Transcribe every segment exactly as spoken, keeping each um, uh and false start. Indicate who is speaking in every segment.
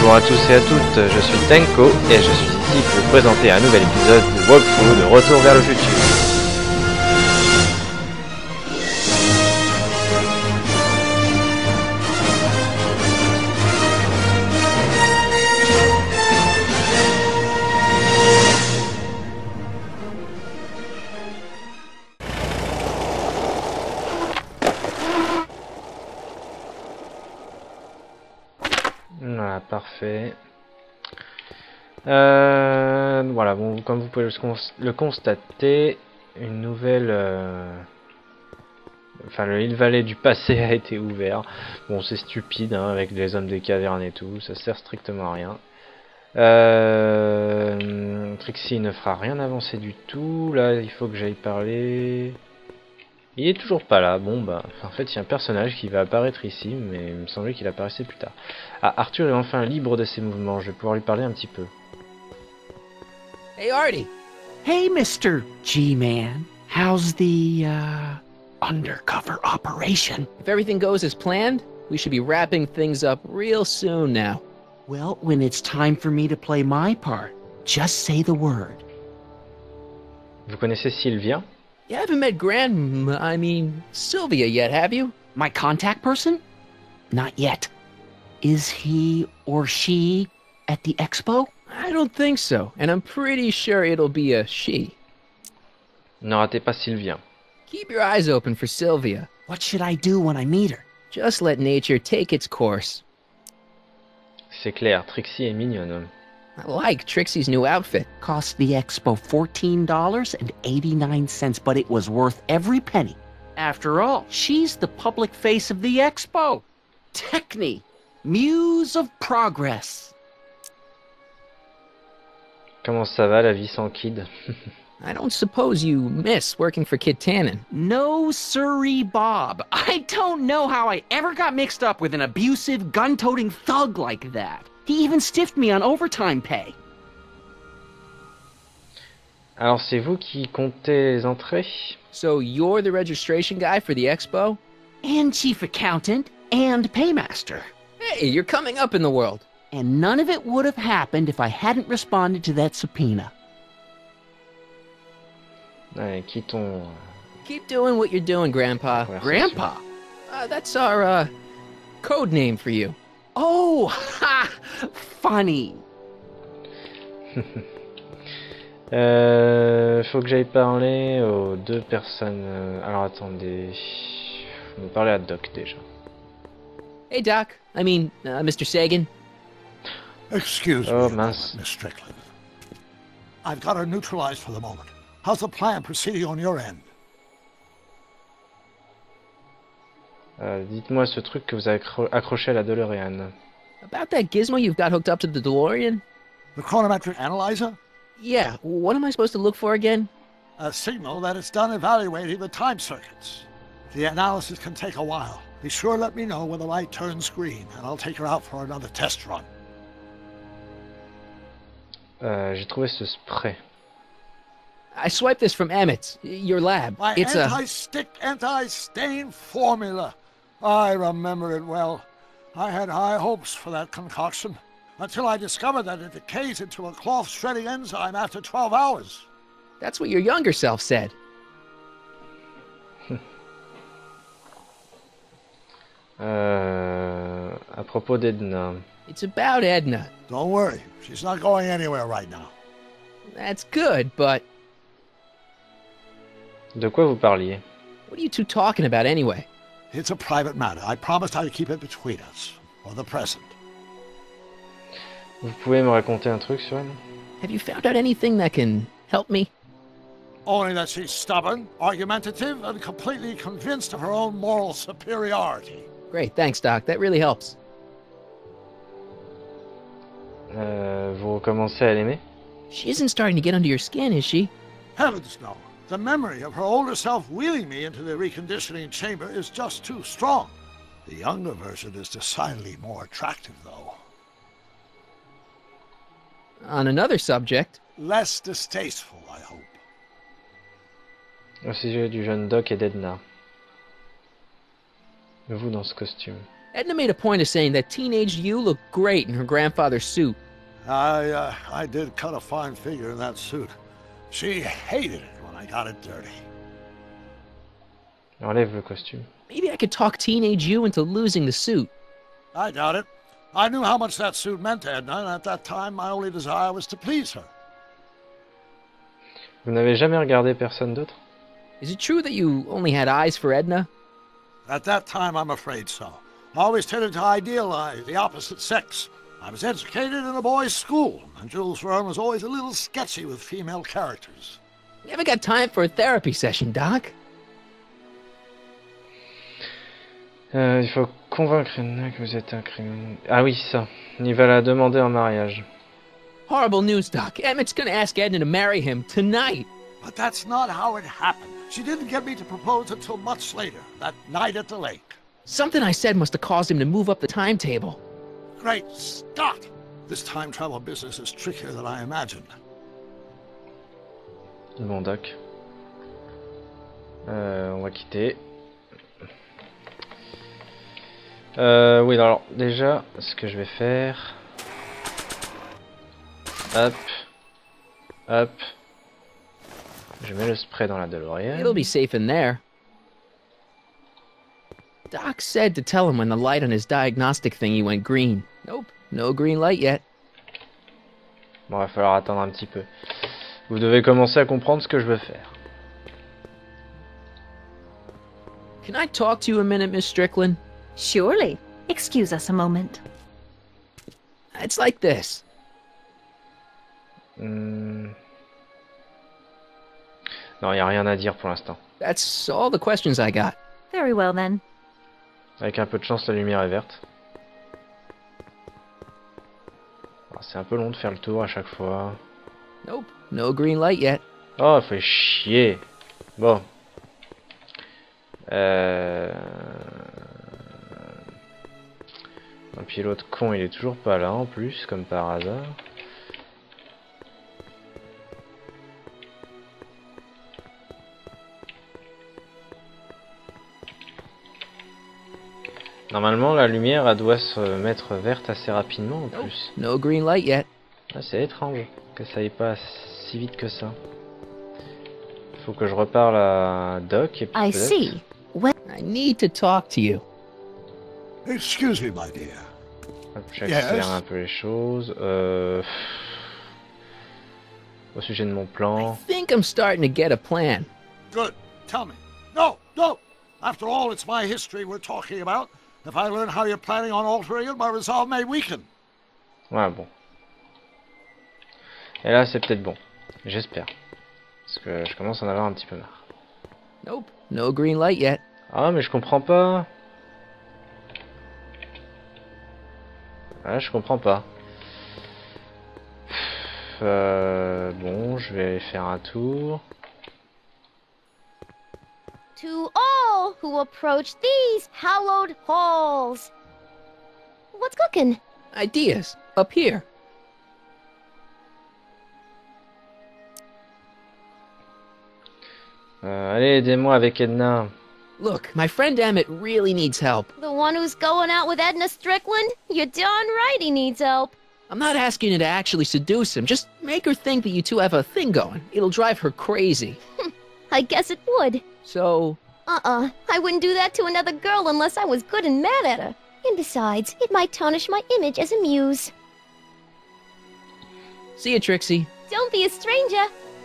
Speaker 1: Bonjour à tous et à toutes, je suis Tenko et je suis ici pour vous présenter un nouvel épisode de Walkthrough de Retour vers le futur. Voilà, parfait. Euh, voilà, bon, comme vous pouvez le, cons le constater, une nouvelle... Euh... Enfin, le Hill Valley du passé a été ouvert. Bon, c'est stupide, hein, avec les hommes des cavernes et tout, ça sert strictement à rien. Euh... Trixie ne fera rien avancer du tout. Là, il faut que j'aille parler... Il est toujours pas là. Bon, bah, en fait, il y a un personnage qui va apparaître ici, mais il me semblait qu'il apparaissait plus tard. Ah, Arthur est enfin libre de ses mouvements. Je vais pouvoir lui parler un petit peu.
Speaker 2: Hey, Artie.
Speaker 3: Hey, Mister G-Man. How's the, uh, undercover operation?
Speaker 2: If everything goes as planned, we should be wrapping things up real soon now.
Speaker 3: Well, when it's time for me to play my part, just say the word.
Speaker 1: Vous connaissez Sylvia?
Speaker 2: You haven't met Grand... I mean, Sylvia yet, have you?
Speaker 3: My contact person? Not yet. Is he or she at the expo?
Speaker 2: I don't think so, and I'm pretty sure it'll be a she.
Speaker 1: Ne ratez pas Sylvia.
Speaker 2: Keep your eyes open for Sylvia.
Speaker 3: What should I do when I meet her?
Speaker 2: Just let nature take its course.
Speaker 1: C'est clair, Trixie est mignonne.
Speaker 2: I like Trixie's new outfit.
Speaker 3: Cost the expo fourteen dollars and eighty-nine cents, but it was worth every penny. After all, she's the public face of the expo. Techne, muse of progress.
Speaker 1: Comment ça va la vie sans Kid?
Speaker 2: I don't suppose you miss working for Kid Tannen.
Speaker 3: No siree, Bob. I don't know how I ever got mixed up with an abusive, gun-toting thug like that. He even stiffed me on overtime pay.
Speaker 1: Alors c'est vous qui comptez les entrées?
Speaker 2: So you're the registration guy for the expo?
Speaker 3: And chief accountant, and paymaster.
Speaker 2: Hey, you're coming up in the world.
Speaker 3: And none of it would have happened if I hadn't responded to that subpoena.
Speaker 1: Allez, quittons...
Speaker 2: Keep doing what you're doing, Grandpa.
Speaker 3: Grandpa?
Speaker 2: Uh, that's our, uh, code name for you.
Speaker 3: Oh, ha! Funny.
Speaker 1: euh, faut que j'aille parler aux deux personnes... euh, Alors attendez... Je vais parler à Doc déjà.
Speaker 2: Hey, Doc. I mean, uh, Mister Sagan.
Speaker 4: Excuse
Speaker 1: Oh,
Speaker 4: me,
Speaker 1: mince.
Speaker 4: Miss Strickland. I've got her neutralized for the moment. How's the plan proceeding on your end?
Speaker 1: Euh, Dites-moi ce truc que vous avez accro accroché à la DeLorean.
Speaker 2: About that gizmo you've got hooked up to the DeLorean?
Speaker 4: The chronometric analyzer?
Speaker 2: Yeah, what am I supposed to look for again?
Speaker 4: A signal that it's done evaluating the time circuits. The analysis can take a while. Be sure to let me know when the light turns green, and I'll take her out for another test run.
Speaker 1: Euh, J'ai trouvé ce spray.
Speaker 2: I swiped this from Emmett's, your lab.
Speaker 4: My
Speaker 2: It's a...
Speaker 4: anti-stick, anti-stain formula. I remember it well. I had high hopes for that concoction, until I discovered that it decays into a cloth shredding enzyme after twelve hours.
Speaker 2: That's what your younger self said.
Speaker 1: euh, à propos d'Edna.
Speaker 2: It's about Edna.
Speaker 4: Don't worry, she's not going anywhere right now.
Speaker 2: That's good, but...
Speaker 1: De quoi vous parliez?
Speaker 2: What are you two talking about anyway?
Speaker 4: It's a private matter. I promised I'd keep it between us, for the present.
Speaker 1: Vous pouvez me raconter un truc sur elle?
Speaker 2: Have you found out anything that can help me?
Speaker 4: Only that she's stubborn, argumentative, and completely convinced of her own moral superiority.
Speaker 2: Great, thanks, Doc. That really helps.
Speaker 1: Euh, vous recommencez à l'aimer?
Speaker 2: She isn't starting to get under your skin, is she?
Speaker 4: Heavens no. The memory of her older self wheeling me into the reconditioning chamber is just too strong. The younger version is decidedly more attractive, though.
Speaker 2: On another subject...
Speaker 4: Less distasteful, I hope.
Speaker 1: Au sujet du jeune Doc et d'Edna. Vous dans ce costume.
Speaker 2: Edna made a point of saying that teenage you looked great in her grandfather's suit.
Speaker 4: I, uh, I did cut a fine figure in that suit. She hated it when I got it dirty.
Speaker 1: Enlève le costume.
Speaker 2: Maybe I could talk teenage you into losing the suit.
Speaker 4: I doubt it. I knew how much that suit meant to Edna, and at that time my only desire was to please her.
Speaker 1: Vous n'avez jamais regardé personne d'autre?
Speaker 2: Is it true that you only had eyes for Edna?
Speaker 4: At that time, I'm afraid so. I always tended to idealize the opposite sex. I was educated in a boys' school, and Jules Verne was always a little sketchy with female characters.
Speaker 2: You haven't got time for a therapy session, Doc.
Speaker 1: Euh, il faut convaincre Edna que vous êtes un criminel. Ah oui, ça. Il va la demander en mariage.
Speaker 2: Horrible news, Doc. Emmett's gonna ask Edna to marry him tonight.
Speaker 4: But that's not how it happened. She didn't get me to propose until much later, that night at the lake.
Speaker 2: Something I said must have caused him to move up the timetable.
Speaker 4: Great Scott! This time travel business is trickier than I imagined.
Speaker 1: Bon, Doc. Euh, on va quitter. Euh, oui, alors, déjà, ce que je vais faire... Hop. Hop. Je mets le spray dans la DeLorean.
Speaker 2: It'll be safe in there. Doc said to tell him when the light on his diagnostic thingy went green. Nope, no green light yet.
Speaker 1: Bon, va falloir attendre un petit peu. Vous devez commencer à comprendre ce que je veux faire.
Speaker 2: Can I talk to you a minute, Miss Strickland?
Speaker 5: Surely. Excuse us a moment.
Speaker 2: It's like this.
Speaker 1: Hmm. Non, il n'y a rien à dire pour l'instant.
Speaker 2: That's all the questions I got.
Speaker 5: Very well then.
Speaker 1: Avec un peu de chance, la lumière est verte. C'est un peu long de faire le tour à chaque fois.
Speaker 2: Nope, no green light yet.
Speaker 1: Oh, fait chier. Bon. Euh... Et puis l'autre con, il est toujours pas là en plus, comme par hasard. Normalement, la lumière, elle doit se mettre verte assez rapidement en
Speaker 2: Nope,
Speaker 1: plus.
Speaker 2: no green light yet.
Speaker 1: Ah, c'est étrange que ça aille pas si vite que ça. Faut que je reparle à Doc et puis
Speaker 5: I
Speaker 1: peut-être-
Speaker 5: see. Well,
Speaker 2: I need to talk to you.
Speaker 4: Excuse me, my dear.
Speaker 1: Hop, j'accélère
Speaker 4: Yes.
Speaker 1: un peu les choses. Euh... Au sujet de mon plan.
Speaker 2: I think I'm starting to get a plan.
Speaker 4: Good. Tell me. No, no. After all, it's my history we're talking about. If I learn how you're planning on altering it, my resolve may weaken.
Speaker 1: Ouais, bon. Et là, c'est peut-être bon. J'espère. Parce que je commence à en avoir un petit peu marre.
Speaker 2: Nope, no green light yet.
Speaker 1: Ah, mais je comprends pas. Ah, je comprends pas. Euh, bon, je vais aller faire un tour.
Speaker 6: To all who approach these hallowed halls. What's cooking?
Speaker 2: Ideas, up here.
Speaker 1: Euh, allez, aidez-moi avec Edna.
Speaker 2: Look, my friend Emmett really needs help.
Speaker 6: The one who's going out with Edna Strickland? You're darn right he needs help.
Speaker 2: I'm not asking you to actually seduce him, just make her think that you two have a thing going. It'll drive her crazy.
Speaker 6: I guess it would.
Speaker 2: So,
Speaker 6: Uh-uh. I wouldn't do that to another girl unless I was good and mad at her. And besides, it might tarnish my image as a muse.
Speaker 2: see you, Trixie.
Speaker 6: Don't be a stranger.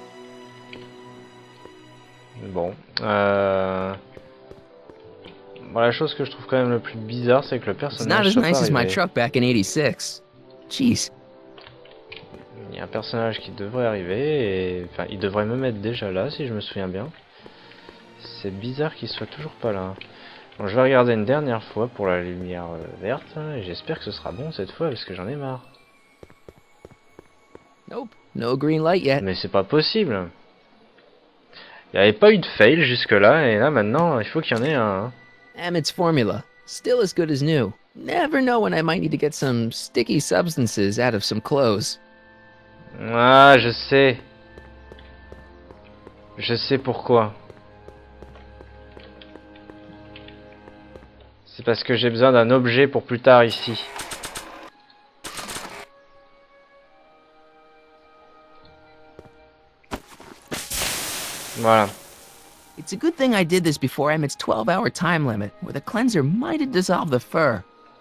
Speaker 1: Bon. Euh... Bon, la chose que je trouve quand même le plus bizarre, c'est que le
Speaker 2: It's
Speaker 1: personnage
Speaker 2: not as
Speaker 1: soit pas
Speaker 2: nice as my
Speaker 1: arrivé.
Speaker 2: truck back in eighty-six. Jeez.
Speaker 1: Il y a un personnage qui devrait arriver, et... enfin, il devrait même être déjà là, si je me souviens bien. C'est bizarre qu'il soit toujours pas là. Bon, je vais regarder une dernière fois pour la lumière euh, verte, et j'espère que ce sera bon cette fois, parce que j'en ai marre.
Speaker 2: Nope, no green light yet.
Speaker 1: Mais c'est pas possible. Il n'y avait pas eu de fail jusque là, et là maintenant, il faut qu'il y en ait un. hein.
Speaker 2: Emmett's formula, still as good as new. Never know when I might need to get some sticky substances out of some clothes.
Speaker 1: Ah, je sais. Je sais pourquoi. C'est parce que j'ai besoin d'un objet pour plus tard ici. Voilà.
Speaker 2: It's a good thing I did this before Emmett's twelve hour time limit, where the cleanser might have dissolved the fur.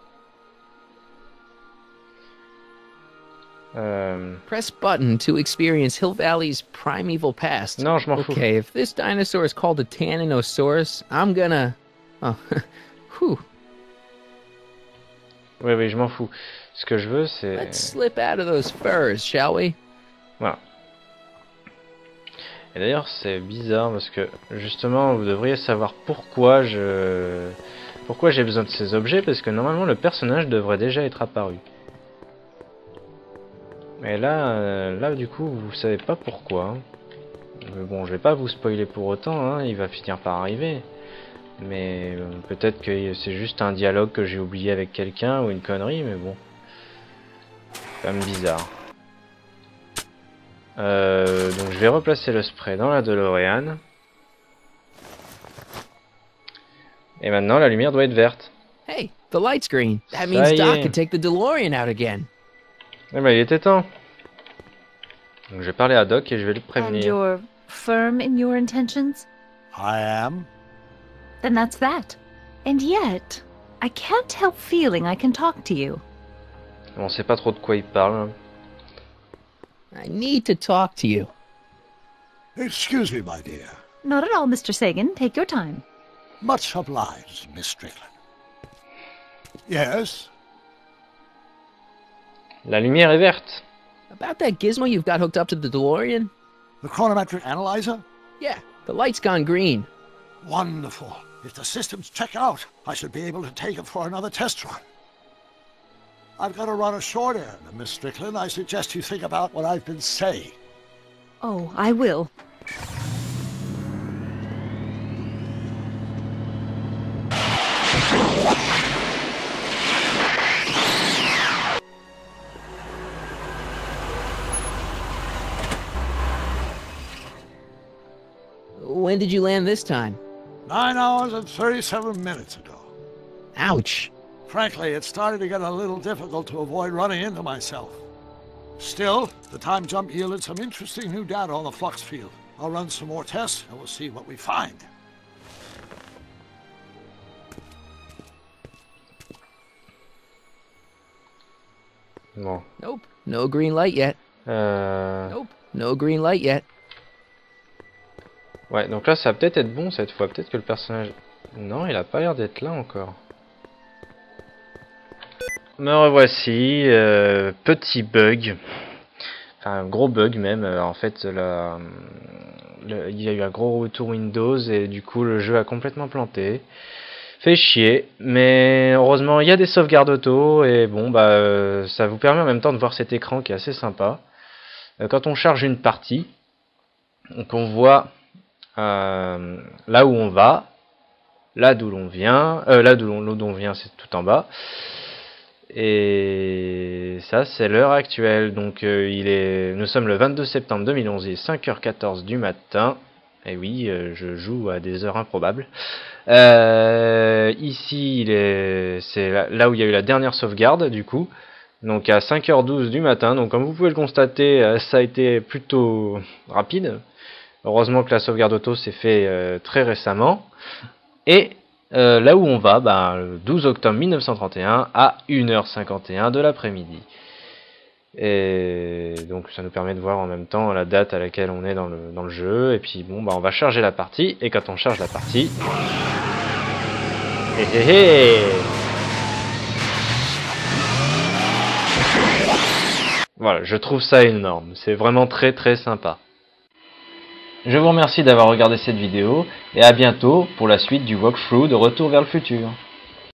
Speaker 1: Euh...
Speaker 2: Press button to experience Hill Valley's primeval past.
Speaker 1: Non, je m'en fous.
Speaker 2: Okay, if this dinosaur is called a Tanninosaurus, I'm gonna... Oh, whew.
Speaker 1: Oui, oui, je m'en fous. Ce que je veux, c'est...
Speaker 2: Let's slip out of those furs, shall we?
Speaker 1: Voilà. Et d'ailleurs, c'est bizarre parce que, justement, vous devriez savoir pourquoi je... Pourquoi j'ai besoin de ces objets, parce que normalement, le personnage devrait déjà être apparu. Mais là, euh, là, du coup, vous savez pas pourquoi. Mais bon, je vais pas vous spoiler pour autant, hein, il va finir par arriver. Mais euh, peut-être que c'est juste un dialogue que j'ai oublié avec quelqu'un ou une connerie, mais bon. C'est quand même bizarre. Euh, donc je vais replacer le spray dans la DeLorean. Et maintenant la lumière doit être verte.
Speaker 2: Hey, the light's green. That
Speaker 1: Ça
Speaker 2: means
Speaker 1: y
Speaker 2: Doc
Speaker 1: est.
Speaker 2: can take the DeLorean out again.
Speaker 1: Eh ben il était temps. Donc je vais parler à Doc et je vais le
Speaker 5: And
Speaker 1: prévenir.
Speaker 5: you're firm in your intentions?
Speaker 4: I am.
Speaker 5: Then that's that. And yet, I can't help feeling I can talk to you.
Speaker 1: On sait pas trop de quoi il parle.
Speaker 2: I need to talk to you.
Speaker 4: Excuse me, my dear.
Speaker 5: Not at all, Mister Sagan. Take your time.
Speaker 4: Much obliged, Miss Strickland. Yes?
Speaker 1: La lumière est verte.
Speaker 2: About that gizmo you've got hooked up to the DeLorean?
Speaker 4: The chronometric analyzer?
Speaker 2: Yeah, the light's gone green.
Speaker 4: Wonderful. If the systems check out, I should be able to take it for another test run. I've got to run a short errand, Miss Strickland. I suggest you think about what I've been saying.
Speaker 5: Oh, I will.
Speaker 2: When did you land this time?
Speaker 4: Nine hours and thirty-seven minutes ago.
Speaker 2: Ouch.
Speaker 4: Frankly, it started to get a little difficult to avoid running into myself. Still, the time jump yielded some interesting new data on the flux field. I'll run some more tests and we'll see what we find.
Speaker 1: Bon.
Speaker 2: Nope, no green light yet.
Speaker 1: Euh...
Speaker 2: Nope, no green light yet.
Speaker 1: Ouais, donc là ça va peut-être être bon cette fois. Peut-être que le personnage... Non, il a pas l'air d'être là encore. Me revoici. Euh, petit bug. Enfin, un gros bug même. Euh, en fait, la... le... il y a eu un gros retour Windows et du coup le jeu a complètement planté. Fait chier. Mais heureusement, il y a des sauvegardes auto et bon, bah, euh, ça vous permet en même temps de voir cet écran qui est assez sympa. Euh, quand on charge une partie, donc on voit... Euh, là où on va, là d'où l'on vient, euh, là d'où l'on vient, c'est tout en bas. Et ça, c'est l'heure actuelle. Donc, euh, il est, nous sommes le vingt-deux septembre deux mille onze, il est cinq heures quatorze du matin. Et oui, euh, je joue à des heures improbables. Euh, ici, il est, c'est là, là où il y a eu la dernière sauvegarde, du coup. Donc, à cinq heures douze du matin. Donc, comme vous pouvez le constater, ça a été plutôt rapide. Heureusement que la sauvegarde auto s'est fait euh, très récemment. Et euh, là où on va, bah, le douze octobre mille neuf cent trente et un à une heure cinquante et un de l'après-midi. Et donc ça nous permet de voir en même temps la date à laquelle on est dans le, dans le jeu. Et puis bon, bah, on va charger la partie. Et quand on charge la partie... Hé hé hé! Voilà, je trouve ça énorme. C'est vraiment très très sympa. Je vous remercie d'avoir regardé cette vidéo et à bientôt pour la suite du walkthrough de Retour vers le futur.